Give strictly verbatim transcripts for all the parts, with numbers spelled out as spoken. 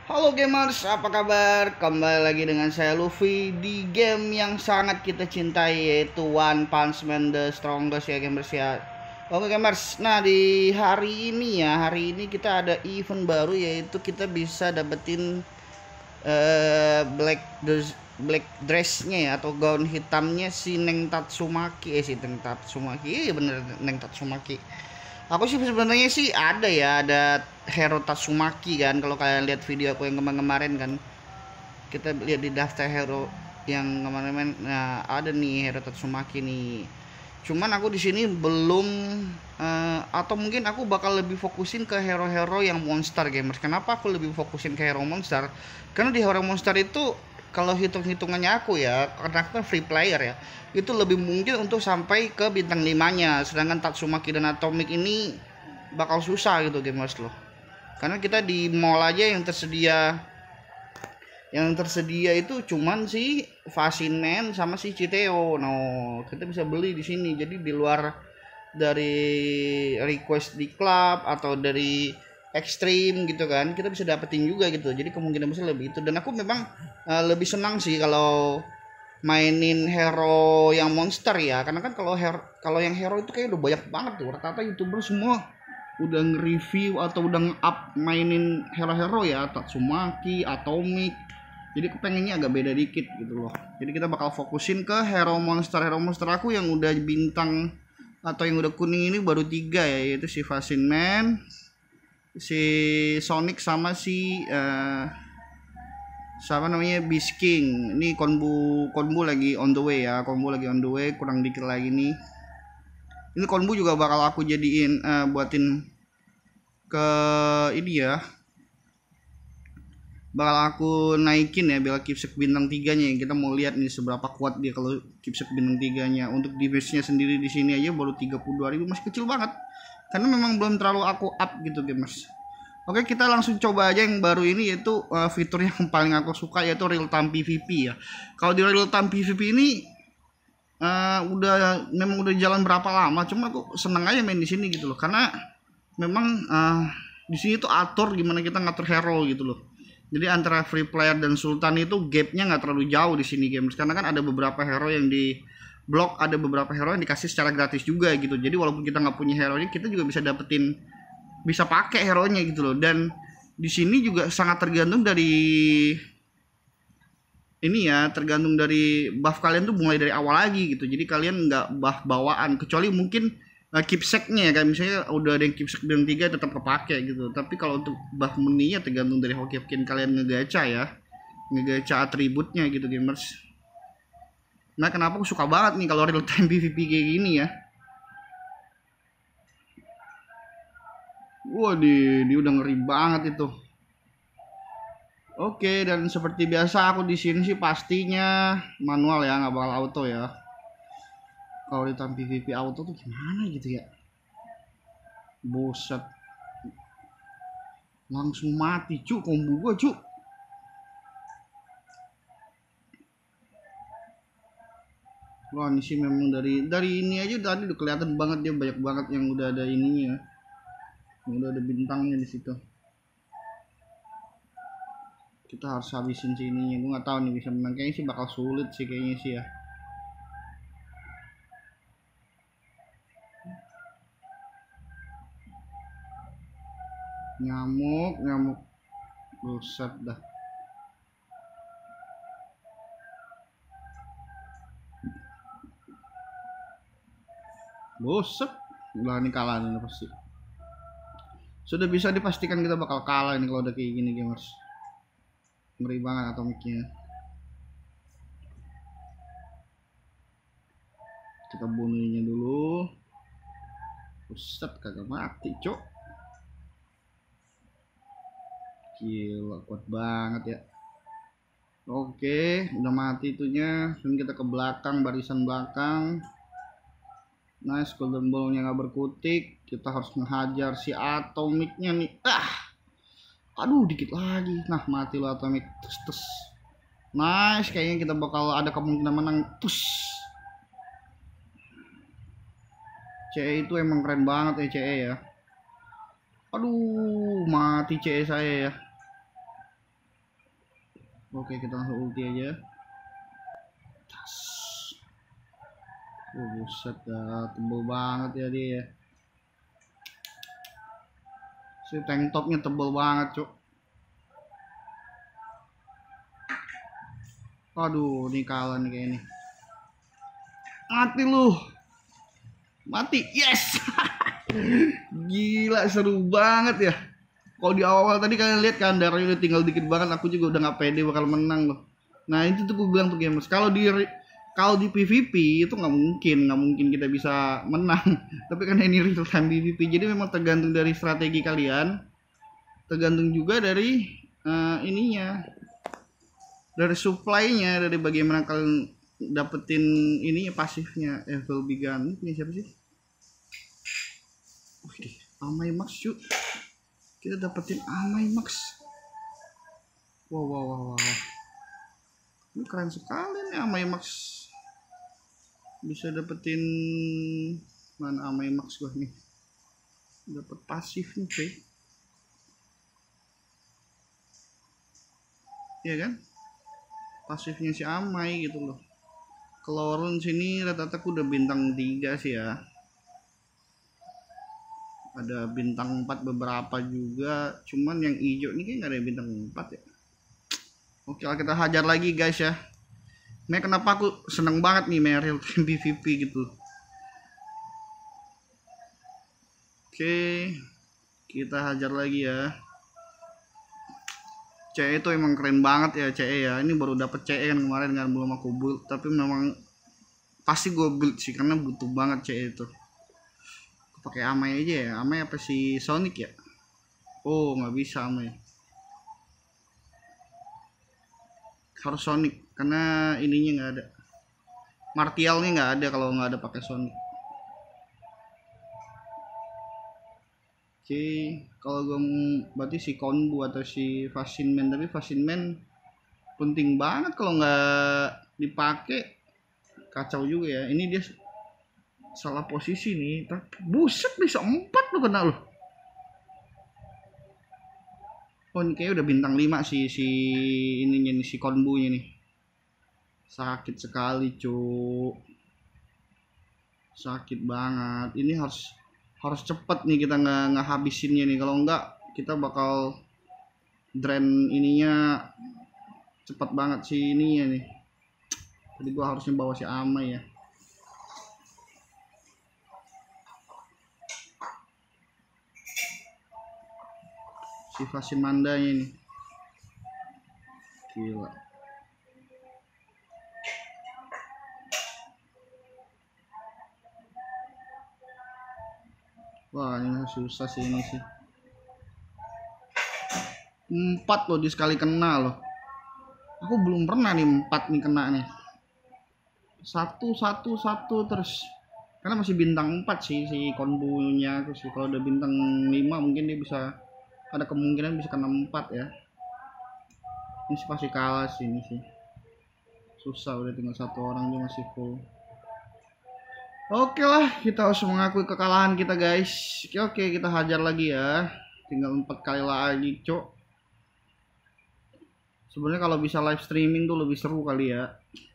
Halo gamers, apa kabar? Kembali lagi dengan saya Luffy di game yang sangat kita cintai, yaitu One Punch Man The Strongest ya gamers ya. Oke gamers, nah di hari ini ya, hari ini kita ada event baru, yaitu kita bisa dapetin eh, black dress, black dressnya ya, atau gaun hitamnya si Neng Tatsumaki. Eh si Neng Tatsumaki, iya bener Neng Tatsumaki. Aku sih sebenarnya sih ada ya, ada Hero Tatsumaki kan. Kalau kalian lihat video aku yang kemarin-kemarin kan, kita lihat di daftar hero yang kemarin, nah ada nih Hero Tatsumaki nih. Cuman aku di sini belum, eh, atau mungkin aku bakal lebih fokusin ke hero-hero yang monster gamers. Kenapa aku lebih fokusin ke hero monster? Karena di hero monster itu, kalau hitung-hitungannya aku ya, karena aku kan free player ya, itu lebih mungkin untuk sampai ke bintang limanya. Sedangkan Tatsumaki dan Atomic ini bakal susah gitu gamers loh. Karena kita di mall aja yang tersedia yang tersedia itu cuman si Fascinen sama si Citeo. No, kita bisa beli di sini. Jadi di luar dari request di klub atau dari ekstrim gitu kan, kita bisa dapetin juga gitu. Jadi kemungkinan besar lebih itu. Dan aku memang uh, lebih senang sih kalau mainin hero yang monster ya. Karena kan kalau hero, kalau yang hero itu kayak udah banyak banget tuh. Rata-rata youtuber semua udah nge-review atau udah nge-up mainin hero-hero ya, Tatsumaki, Atomic. Jadi aku pengennya agak beda dikit gitu loh. Jadi kita bakal fokusin ke hero monster. Hero monster aku yang udah bintang atau yang udah kuning ini baru tiga ya, yaitu si Facin Man, si Sonic, sama si uh, siapa namanya, Beast King. Ini Konbu Konbu lagi on the way ya. Konbu lagi on the way, kurang dikit lagi nih. Ini Konbu juga bakal aku jadiin uh, buatin ke ini ya, bakal aku naikin ya biar keepsake bintang tiganya ya. Kita mau lihat nih seberapa kuat dia kalau keepsake bintang tiganya. Untuk defense-nya sendiri di sini aja baru tiga puluh dua ribu, masih kecil banget. Karena memang belum terlalu aku up gitu gamers. Oke, kita langsung coba aja yang baru ini, yaitu uh, fitur yang paling aku suka, yaitu real time P V P ya. Kalau di real time P V P ini uh, udah memang udah jalan berapa lama, cuma aku seneng aja main di sini gitu loh. Karena memang uh, di sini tuh atur gimana kita ngatur hero gitu loh. Jadi antara free player dan sultan itu gapnya nggak terlalu jauh di sini gamers. Karena kan ada beberapa hero yang di blok, ada beberapa hero yang dikasih secara gratis juga gitu. Jadi walaupun kita nggak punya hero nya, kita juga bisa dapetin, bisa pakai hero nya gitu loh. Dan di sini juga sangat tergantung dari ini ya, tergantung dari buff kalian tuh mulai dari awal lagi gitu. Jadi kalian nggak buff bawaan, kecuali mungkin uh, keepsake-nya ya, kan misalnya udah ada yang keepsake bintang tiga tetap kepake gitu. Tapi kalau untuk buff meninya tergantung dari hoki-hokian kalian ngegacha ya, ngegacha atributnya gitu gamers. Nah kenapa aku suka banget nih kalau real time P V P kayak gini ya. Wah, di dia udah ngeri banget itu. Oke, dan seperti biasa aku di sini sih pastinya manual ya, nggak bakal auto ya. Kalau di time P V P auto tuh gimana gitu ya. Buset, langsung mati cu kombo gua cu. Wah ini sih memang dari dari ini aja tadi udah kelihatan banget dia banyak banget yang udah ada ininya, yang udah ada bintangnya di situ. Kita harus habisin sininya. Gue nggak tahu nih bisa menang, kayaknya sih bakal sulit sih kayaknya sih ya. Nyamuk, nyamuk, buset dah. Buset, udah ini kalah nih pasti. Sudah bisa dipastikan kita bakal kalah ini kalau udah kayak gini gamers. Ngeri banget atomiknya. Kita bunuhnya dulu. Buset, kagak mati cok. Gila, kuat banget ya. Oke, udah mati itunya. Sekarang kita ke belakang, barisan belakang. Nice, golden ball-nya nggak berkutik. Kita harus menghajar si atomiknya nih. Ah, aduh dikit lagi. Nah mati lo atomik. Tus tus. Nice, kayaknya kita bakal ada kemungkinan menang. Tus. C E itu emang keren banget ya C E ya. Aduh, mati C E saya ya. Oke, kita langsung ulti aja. Tas. Oh, buset dah, tebel banget ya dia ya. Si tank topnya tebel banget, cuk. Aduh, ini kalah nih kayak ini. Mati lu. Mati. Yes. Gila, seru banget ya. Kalau di awal tadi kalian lihat kan, darahnya udah tinggal dikit banget, aku juga udah nggak pede bakal menang loh. Nah itu tuh gue bilang tuh gamers, kalau di kalau di P V P itu nggak mungkin, nggak mungkin kita bisa menang. Tapi karena ini real time P V P, jadi memang tergantung dari strategi kalian, tergantung juga dari uh, ininya, dari supply-nya, dari bagaimana kalian dapetin ini pasifnya. Evil Begun ini siapa sih? Wih, Amai Max yuk. Kita dapetin Amai Max. Wow wow wow wow. Ini keren sekali nih Amai Max. Bisa dapetin mana Amai Max gua nih. Dapat pasif nih, cuy. Iya kan? Pasifnya si Amai gitu loh. Kelorun sini rata-rata udah bintang tiga sih ya. Ada bintang empat beberapa juga, cuman yang hijau ini kayak nggak ada bintang empat ya. Oke, kita hajar lagi guys ya. Nah, kenapa aku seneng banget nih main real time P V P gitu. Oke, kita hajar lagi ya. C E itu emang keren banget ya C E ya. Ini baru dapet C E kan kemarin kan, belum aku build, tapi memang pasti gue build sih karena butuh banget C E itu. Pakai Amai aja ya. Amai apa si Sonic ya? Oh, nggak bisa Amai. Harus Sonic karena ininya nggak ada. Martialnya nggak ada kalau nggak ada pakai Sonic. Oke, kalau gue berarti si Konbu atau si Fasinman, tapi Fasinman penting banget, kalau nggak dipakai kacau juga ya. Ini dia salah posisi nih, tapi buset bisa empat lo kena lo. Oh ini kayaknya udah bintang lima si si ininya nih, si Konbunya nih. Sakit sekali cuk, sakit banget. Ini harus harus cepet nih kita nggak nggak habisinnya nih, kalau enggak kita bakal drain ininya cepat banget si ininya nih. Jadi gua harusnya bawa si Amai ya. Si Fasimandanya ini gila. Wah ini susah sih ini sih. Empat loh di sekali kena loh. Aku belum pernah nih empat nih kena nih. Satu satu satu terus. Karena masih bintang empat sih si Konbunya aku sih. Kalau udah bintang lima mungkin dia bisa, ada kemungkinan bisa kena empat ya. Ini sih pasti kalah sih ini sih. Susah, udah tinggal satu orang dia masih full. Oke lah, kita harus mengakui kekalahan kita guys. Oke, oke kita hajar lagi ya. Tinggal empat kali lagi, cok. Sebenarnya kalau bisa live streaming tuh lebih seru kali ya.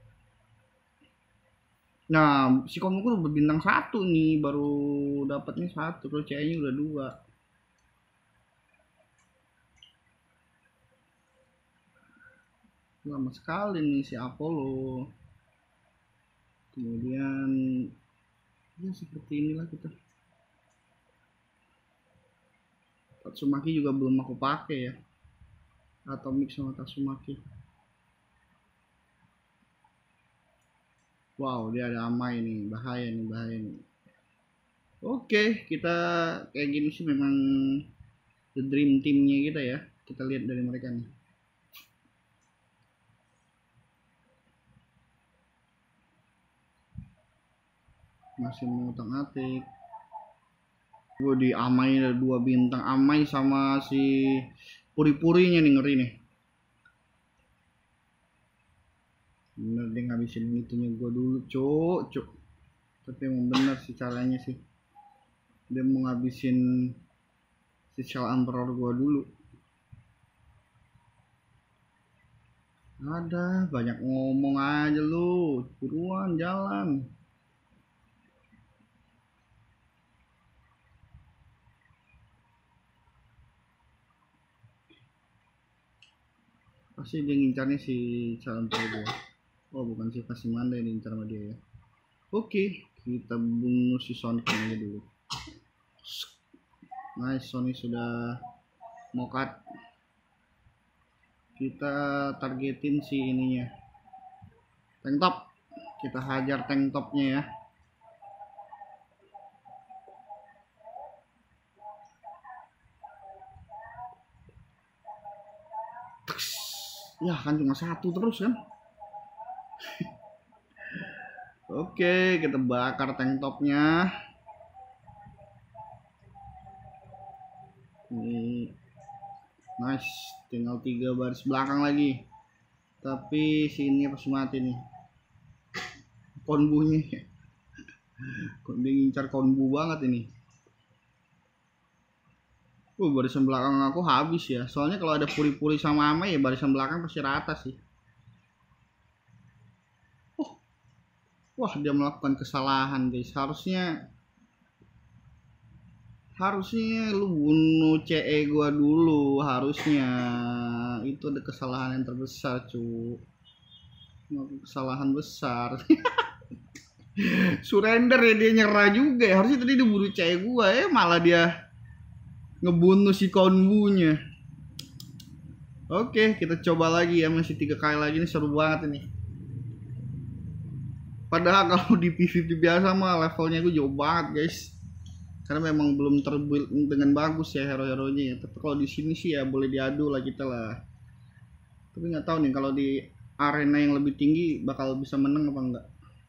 Nah, si Konbu udah berbintang satu nih, baru dapatnya satu, terus C E-nya udah dua. Lama sekali nih si Apollo. Kemudian ya seperti inilah kita. Tatsumaki juga belum aku pakai ya. Atomic sama Tatsumaki. Wow, dia ada Amai nih, bahaya nih, bahaya nih. Oke, kita kayak gini sih memang the dream teamnya kita ya. Kita lihat dari mereka nih. Masih mengutang atik. Gue di Amai ada dua bintang, Amai sama si puri-purinya nih, ngeri nih. Bener dia ngabisin itunya gue dulu, cuk, cuk. Tapi emang bener sih caranya sih. Dia mau ngabisin si Shell Emperor gue dulu. Ada banyak ngomong aja lu, buruan jalan. Pasti dia ngincarnya si calon gue. Oh bukan si Pasimanda yang diincar sama dia ya. Oke, kita bunuh si Sonic aja dulu. Nice, Sonic sudah mau cut. Kita targetin si ininya, tank top. Kita hajar tank topnya ya. Ya kan cuma satu terus kan. Oke, kita bakar tank topnya. Ini nice, tinggal tiga baris belakang lagi. Tapi si ini pasti mati nih. Konbunya. Dia ngincar konbu banget ini. Uh, barisan belakang aku habis ya. Soalnya kalau ada puri-puri sama Ame ya barisan belakang pasti rata sih. Oh. Wah, dia melakukan kesalahan, guys. Harusnya Harusnya lu bunuh C E gua dulu, harusnya. Itu ada kesalahan yang terbesar, cu. Kesalahan besar. Surrender ya, dia nyerah juga ya. Harusnya tadi dia bunuh C E gua ya, malah dia ngebunuh si konbunya. Oke, kita coba lagi ya, masih tiga kali lagi nih, seru banget ini. Padahal kalau di P V P biasa mah levelnya gue jauh banget, guys. Karena memang belum terbuild dengan bagus ya hero-heronya ya. Tapi kalau di sini sih ya boleh diadu lah kita lah. Tapi nggak tahu nih kalau di arena yang lebih tinggi bakal bisa menang apa enggak.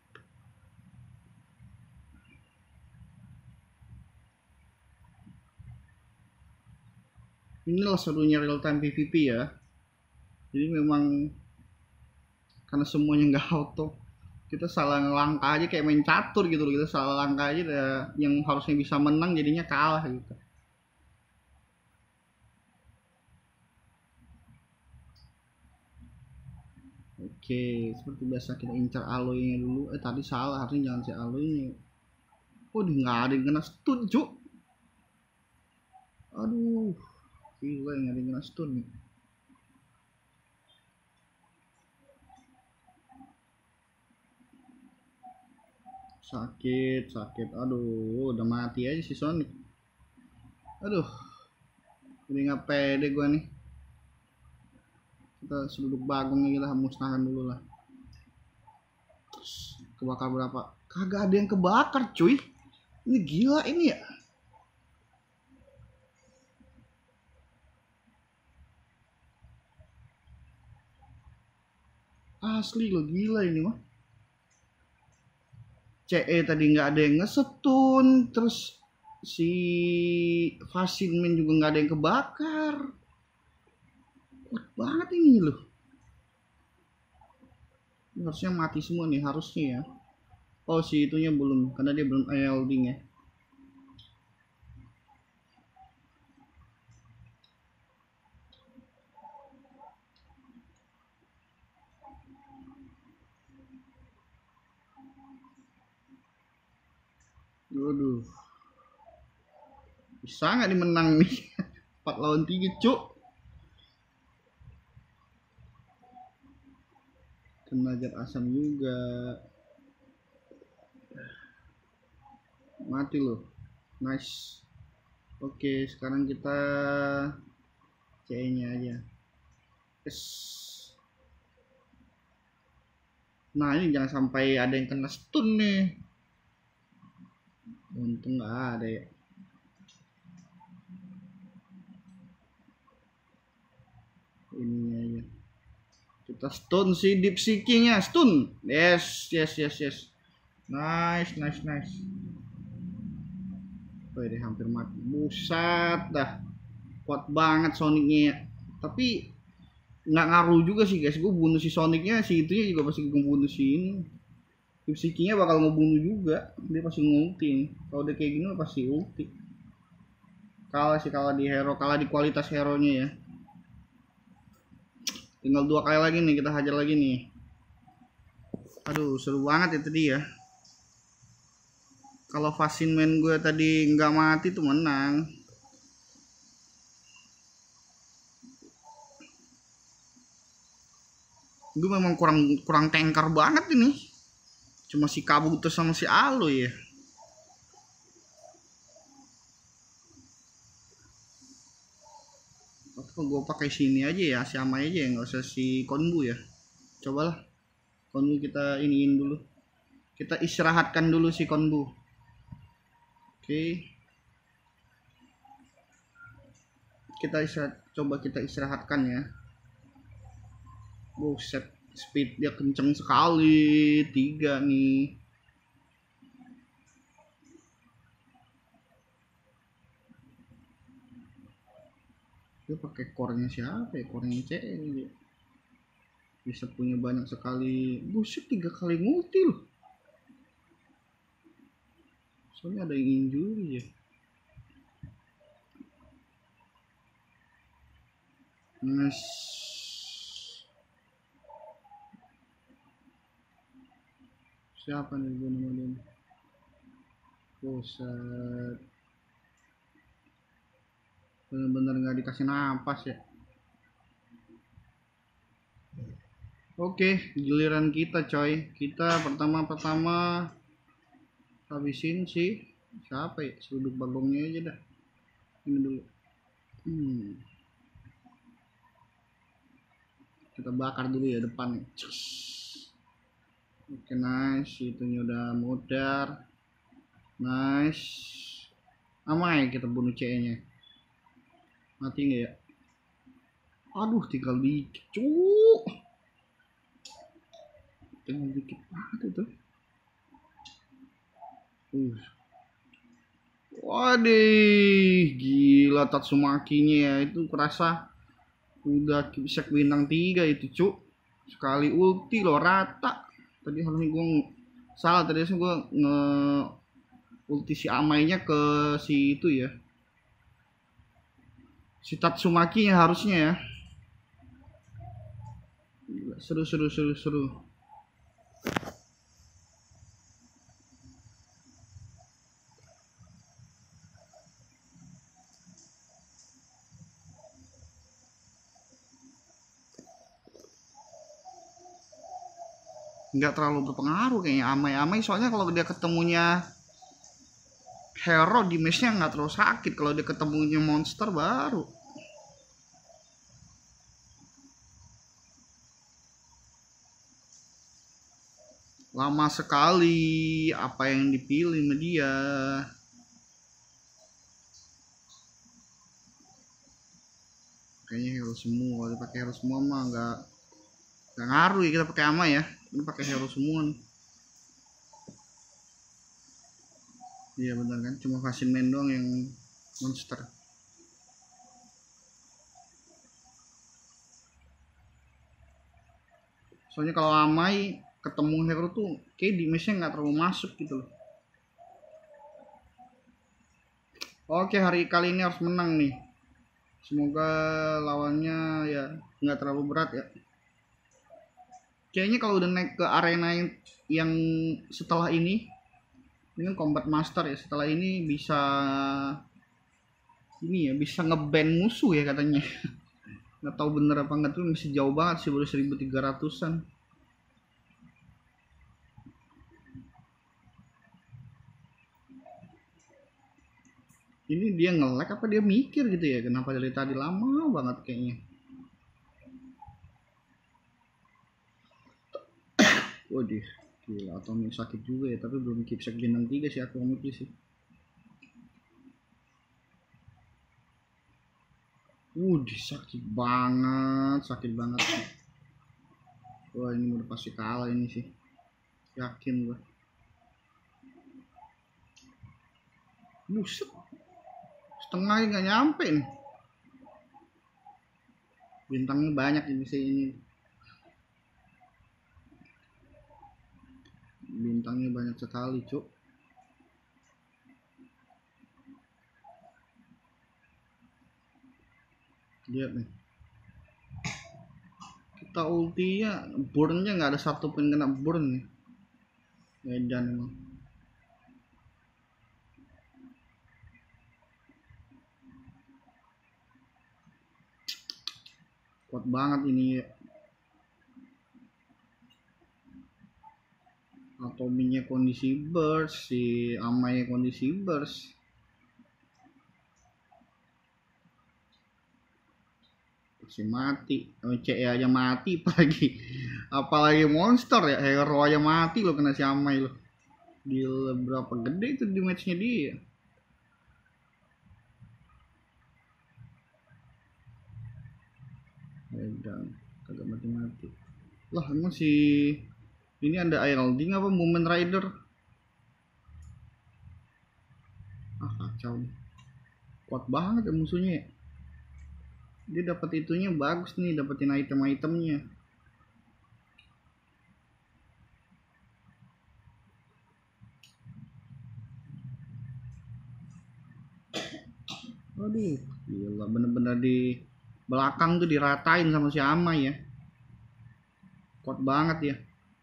Inilah serunya real time P V P ya. Jadi memang karena semuanya nggak auto, kita salah langkah aja kayak main catur gitu loh. Kita salah langkah aja ya, yang harusnya bisa menang jadinya kalah gitu. Oke, seperti biasa kita incar aloynya dulu. Eh tadi salah, harusnya jangan si aloynya. Oh, dia nggak ada yang kena stun, cuk. Aduh, gila, nggak ada yang kena stun nih. Sakit, sakit. Aduh, udah mati aja si Sonic. Aduh, ini nggak pede gua nih. Kita seduduk bagongnya kita musnahkan dulu lah. Terus kebakar berapa? Kagak ada yang kebakar, cuy. Ini gila ini ya. Asli lo, gila ini mah. C E tadi nggak ada yang ngesetun, terus si Fasinman juga nggak ada yang kebakar. Kuat banget ini loh. Ini harusnya mati semua nih, harusnya ya. Oh, si itunya belum, karena dia belum elding ya. Waduh, bisa nggak dimenang nih? Empat lawan tiga, cuk. Kena zat asam juga. Mati loh. Nice. Oke, sekarang kita C E nya aja. Yes. Nah, ini jangan sampai ada yang kena stun nih. Untung nggak ada ya. Ini aja. Kita stun si Deep Seeking-nya, stun. Yes, yes, yes, yes. Nice, nice, nice. Oh, ini hampir mati. Busat dah. Kuat banget Sonicnya. Tapi nggak ngaruh juga sih guys. Gue bunuh si Sonicnya, si itunya juga pasti gue bunuh si ini. Deep Seeking-nya bakal ngebunuh juga. Dia pasti ngulti. Kalau udah kayak gini pasti ulti. Kalah sih, kalah di hero, kalah di kualitas hero-nya ya. Tinggal dua kali lagi nih, kita hajar lagi nih. Aduh, seru banget ya tadi ya. Kalau Fasin main gue tadi nggak mati tuh menang. Gue memang kurang kurang tanker banget ini. Cuma si Kabuto sama si Alo ya. Atau gue pakai sini aja ya, si Amai aja ya, nggak usah si Konbu ya. Cobalah Konbu kita iniin dulu. Kita istirahatkan dulu si Konbu. Oke. Kita istirahat, coba kita istirahatkan ya. Buset, speed dia kenceng sekali. Tiga nih. Dia pakai core-nya siapa ya? Core-nya C ini. Bisa punya banyak sekali. Buset, tiga kali multi loh. Soalnya ada yang injury ya. Nice. Siapa nih gue namanya? Buset. Bener-bener nggak dikasih napas ya. Oke, giliran kita coy. Kita pertama-pertama habisin sih siapa ya, sudut bagongnya aja dah. Ini dulu. Hmm. Kita bakar dulu ya depan. Oke, nice. Itunya udah modar. Nice. Amai kita bunuh C nya. Mati nggak ya? Aduh, tinggal dikit cuk. Tinggal dikit banget itu. Uh. Waduh, gila Tatsumaki-nya ya, itu kerasa udah bisa bintang tiga itu cuk. Sekali ulti loh rata. Tadi harusnya gue salah, tadi harusnya gue nge ulti si Amainya ke si itu ya, si Tatsumaki nya harusnya ya. Seru seru seru seru. Nggak terlalu berpengaruh kayaknya Amai-Amai, soalnya kalau dia ketemunya hero di matchnya nggak terlalu sakit. Kalau dia ketemunya monster baru. Lama sekali apa yang dipilih sama dia. Kayaknya hero semua. Kalau pakai hero semua mah nggak nggak ngaruh ya kita pakai Amai ya. Ini pakai hero semua nih. Iya benar kan, cuma Fasin main doang yang monster. Soalnya kalau Amai ketemu hero tuh kayak di matchnya nggak terlalu masuk gitu loh. Oke, hari kali ini harus menang nih. Semoga lawannya ya nggak terlalu berat ya. Kayaknya kalau udah naik ke arena yang, yang setelah ini, ini kan combat master ya. Setelah ini bisa ini ya, bisa ngeban musuh ya katanya. Nggak tahu bener apa nggak tuh, masih jauh banget sih, baru seribu tiga ratusan. Ini dia nge-lag apa dia mikir gitu ya, kenapa dari tadi lama banget kayaknya. Waduh, gila Atomic sakit juga ya, tapi belum keep bintang tiga sih Atomic sih. Waduh, sakit banget, sakit banget sih. Wah, ini udah pasti kalah ini sih. Yakin gua. Buset. Setengahnya nggak nyampe nih. Bintangnya banyak ini sih ini. Bintangnya banyak sekali, cuk. Lihat nih. kita ultinya burnnya nggak ada satu pun kena burn nih. Edan emang. Kuat banget ini ya. Atominya kondisi burst, si Amainya kondisi burst. Si mati, C E aja mati, apalagi apalagi monster ya, hero aja mati lo kena si Amai lo. Gila, berapa gede itu di matchnya dia. Dan kagak mati-mati. Lah emang si ini ada Heralding apa Moment Rider? Ah kacau nih. Kuat banget ya musuhnya ya. Dia dapat itunya bagus nih, dapetin item-itemnya. Aduh, gila, bener-bener di belakang tuh diratain sama si Amai ya. Kuat banget ya.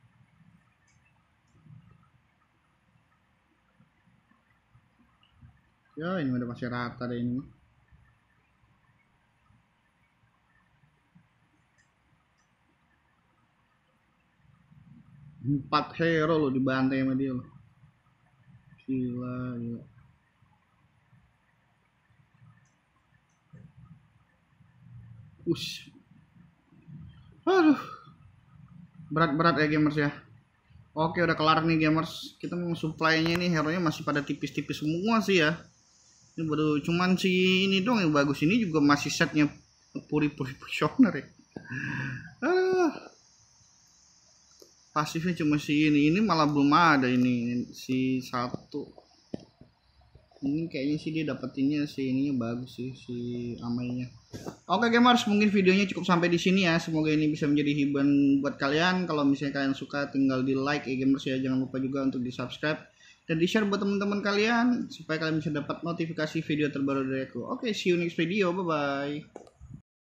Ya ini udah pasti rata deh ini. Empat hero lo dibantai sama dia lo. Gila, gila. Ush. Aduh. Berat-berat ya gamers ya. Oke udah kelar nih gamers. Kita mau supply-nya nih hero-nya masih pada tipis-tipis semua sih ya. Ini baru cuman si ini dong yang bagus, ini juga masih setnya puri-puri positioner ya. Ah. Pasifnya cuma si ini, ini malah belum ada ini si satu. Ini kayaknya sih dia dapetinnya si ininya bagus sih si Amainya. Oke gamers, mungkin videonya cukup sampai di sini ya. Semoga ini bisa menjadi hiburan buat kalian. Kalau misalnya kalian suka tinggal di like ya gamers ya. Jangan lupa juga untuk di subscribe dan di share buat teman-teman kalian supaya kalian bisa dapat notifikasi video terbaru dari aku. Oke, see you next video. Bye bye.